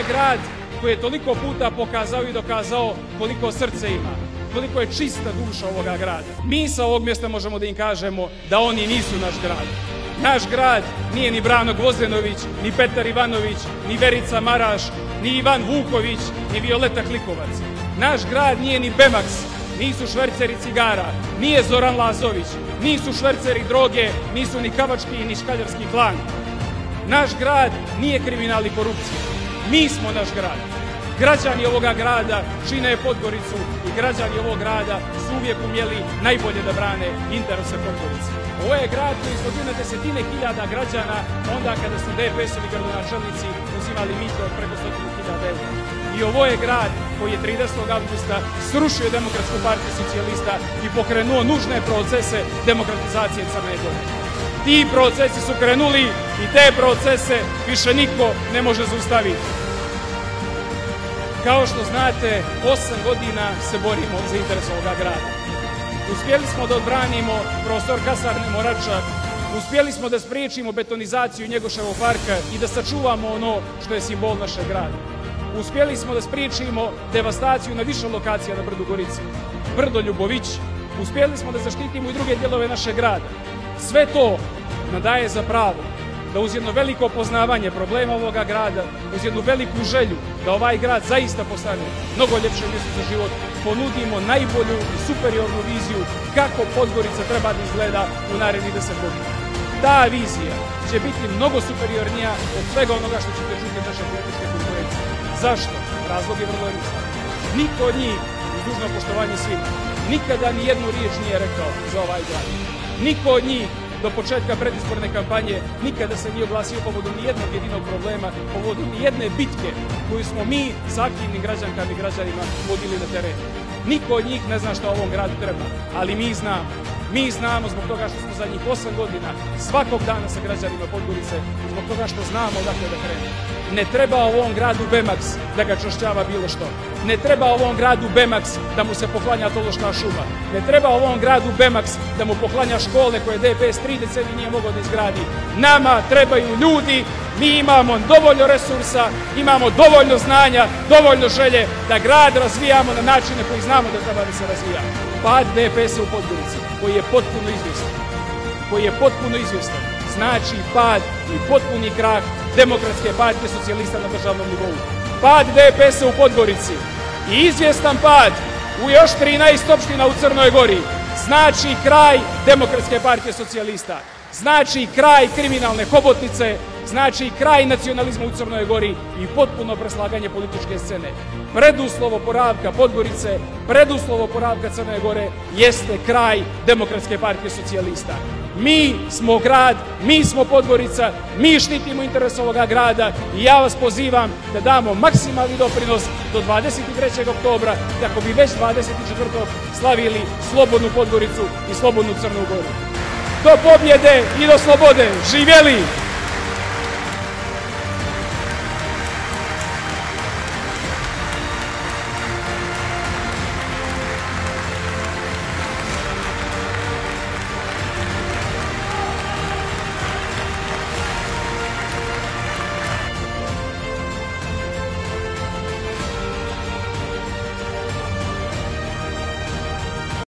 grad koji je toliko puta pokazao i dokazao koliko srce ima, koliko je čista duša ovoga grada. Mi sa ovog mjesta možemo da im kažemo da oni nisu naš grad. Naš grad nije ni Brano Gvozdenović, ni Petar Ivanović, ni Verica Maraš, ni Ivan Vuković, ni Violeta Klikovac. Naš grad nije ni Bemax, nisu šverceri cigara, nije Zoran Lazović, nisu šverceri droge, nisu ni Kavački ni Škaljarski klan. Naš grad nije kriminal i korupcija. Mi smo naš grad. Građani ovoga grada čine Podgoricu i građani ovog grada su uvijek umjeli najbolje da brane interese Podgorice. Ovo je grad koji je izvodio na desetine hiljada građana onda kada su DPS-ovi gradonačelnici uzimali mito od preko 100.000 eura. I ovo je grad koji je 30. avgusta srušio Demokratsku partiju socijalista i pokrenuo nužne procese demokratizacije Crne Gore. Ti procesi su krenuli i te procese više niko ne može zaustaviti. Kao što znate, 8 godina se borimo za interes ovoga grada. Uspjeli smo da odbranimo prostor kasarne Morača, uspjeli smo da spriječimo betonizaciju Njegoševog parka i da sačuvamo ono što je simbol našeg grada. Uspjeli smo da spriječimo devastaciju na više lokacija na Brdu Gorici, Brdo Ljubović, uspjeli smo da zaštitimo i druge dijelove našeg grada. Sve to nam daje za pravo da uz jedno veliko poznavanje problema ovoga grada, uz jednu veliku želju da ovaj grad zaista postane mnogo ljepše mjesto za život, ponudimo najbolju i superiornu viziju kako Podgorica treba da izgleda u narednih 10 godina. Ta vizija će biti mnogo superiornija od svega onoga što ćete čuti od naše političke konkurencije. Zašto? Razlog je vrlo jednostavan. Niko od njih, uz dužno poštovanje svima, nikada ni jednu riječ nije rekao za ovaj grad. Niko od njih do početka predizborne kampanje nikada se nije oglasio povodom nijednog jedinog problema, povodom nijedne bitke koju smo mi sa aktivnim građankama i građanima vodili na terenu. Niko od njih ne zna šta ovom gradu treba, ali mi znamo. Mi znamo zbog toga što smo zadnjih 8 godina svakog dana sa građanima Podgorice, zbog toga što znamo odakle da krenemo. Ne treba ovom gradu Bemax da ga čašćava bilo što. Ne treba ovom gradu Bemax da mu se poklanja Tološka šuma. Ne treba ovom gradu Bemax da mu poklanja škole koje DPS 3 decenije nije mogao da izgradi. Nama trebaju ljudi, mi imamo dovoljno resursa, imamo dovoljno znanja, dovoljno želje da grad razvijamo na načine koji znamo da treba da se razvija. Pad DPS-a u Podgorici, koji je potpuno izvjestan, znači pad i potpuni krah Demokratske partije socijalista na državnom nivou. Pad DPS-a u Podgorici i izvjestan pad u još 13 opština u Crnoj Gori znači kraj Demokratske partije socijalista, znači kraj kriminalne hobotnice, znači kraj nacionalizma u Crnoj Gori i potpuno preslaganje političke scene. Preduslov oporavka Podgorice, preduslov oporavka Crne Gore jeste kraj Demokratske partije socijalista. Mi smo grad, mi smo Podgorica, mi štitimo interes ovoga grada i ja vas pozivam da damo maksimalni doprinos do 23. oktobra kako bi već 24. slavili slobodnu Podgoricu i slobodnu Crnu Goru. Do pobjede i do slobode! Živjeli!